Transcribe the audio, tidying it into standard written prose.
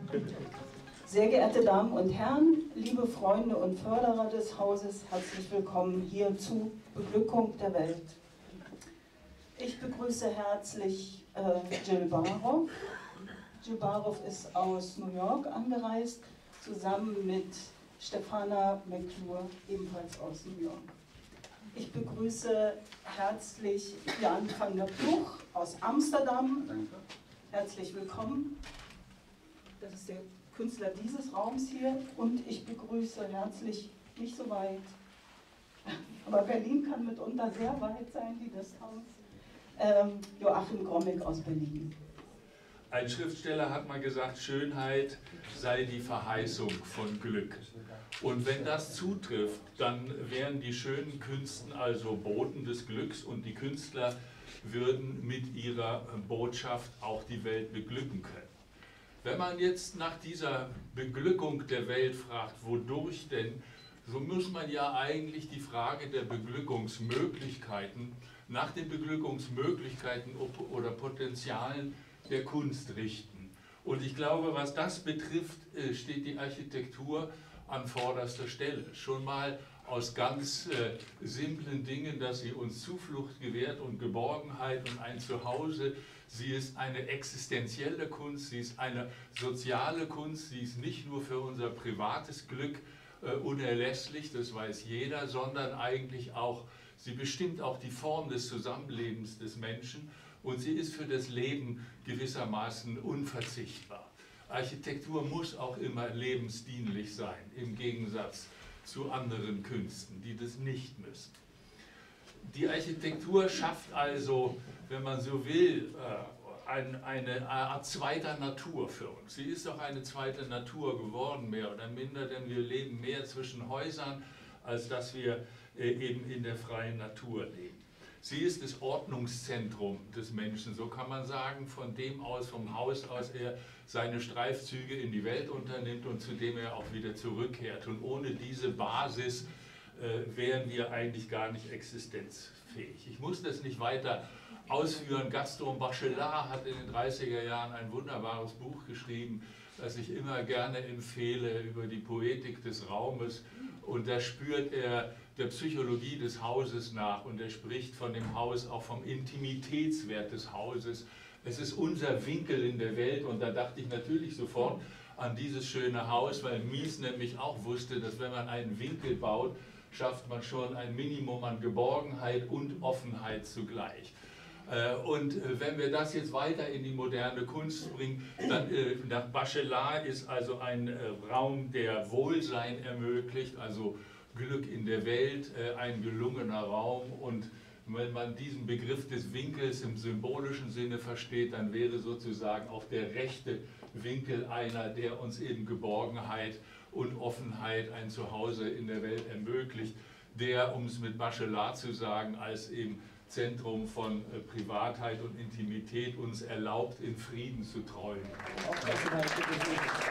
Sehr geehrte Damen und Herren, liebe Freunde und Förderer des Hauses, herzlich willkommen hier zu Beglückung der Welt. Ich begrüße herzlich Jill Baroff. Jill Baroff ist aus New York angereist, zusammen mit Stefana McClure, ebenfalls aus New York. Ich begrüße herzlich Jan van der Ploeg aus Amsterdam. Danke. Herzlich willkommen. Das ist der Künstler dieses Raums hier. Und ich begrüße herzlich, nicht so weit, aber Berlin kann mitunter sehr weit sein, wie das Haus, Joachim Gromig aus Berlin. Ein Schriftsteller hat mal gesagt, Schönheit sei die Verheißung von Glück. Und wenn das zutrifft, dann wären die schönen Künsten also Boten des Glücks und die Künstler würden mit ihrer Botschaft auch die Welt beglücken können. Wenn man jetzt nach dieser Beglückung der Welt fragt, wodurch denn, so muss man ja eigentlich die Frage der Beglückungsmöglichkeiten nach den Beglückungsmöglichkeiten oder Potenzialen der Kunst richten. Und ich glaube, was das betrifft, steht die Architektur an vorderster Stelle. Schon mal aus ganz simplen Dingen, dass sie uns Zuflucht gewährt und Geborgenheit und ein Zuhause. Sie ist eine existenzielle Kunst, sie ist eine soziale Kunst, sie ist nicht nur für unser privates Glück unerlässlich, das weiß jeder, sondern eigentlich auch, sie bestimmt auch die Form des Zusammenlebens des Menschen und sie ist für das Leben gewissermaßen unverzichtbar. Architektur muss auch immer lebensdienlich sein, im Gegensatz zu anderen Künsten, die das nicht müssen. Die Architektur schafft also, wenn man so will, eine Art zweiter Natur für uns. Sie ist auch eine zweite Natur geworden, mehr oder minder, denn wir leben mehr zwischen Häusern, als dass wir eben in der freien Natur leben. Sie ist das Ordnungszentrum des Menschen, so kann man sagen, von dem aus, vom Haus aus er seine Streifzüge in die Welt unternimmt und zu dem er auch wieder zurückkehrt. Und ohne diese Basis wären wir eigentlich gar nicht existenzfähig. Ich muss das nicht weiter ausführen. Gaston Bachelard hat in den 30er Jahren ein wunderbares Buch geschrieben, das ich immer gerne empfehle, über die Poetik des Raumes. Und da spürt er der Psychologie des Hauses nach und er spricht von dem Haus, auch vom Intimitätswert des Hauses. Es ist unser Winkel in der Welt und da dachte ich natürlich sofort an dieses schöne Haus, weil Mies nämlich auch wusste, dass wenn man einen Winkel baut, schafft man schon ein Minimum an Geborgenheit und Offenheit zugleich. Und wenn wir das jetzt weiter in die moderne Kunst bringen, dann nach Bachelard ist also ein Raum, der Wohlsein ermöglicht, also Glück in der Welt, ein gelungener Raum. Und wenn man diesen Begriff des Winkels im symbolischen Sinne versteht, dann wäre sozusagen auch der rechte Winkel einer, der uns eben Geborgenheit und Offenheit, ein Zuhause in der Welt ermöglicht, der, um es mit Bachelard zu sagen, als eben Zentrum von Privatheit und Intimität uns erlaubt, in Frieden zu träumen.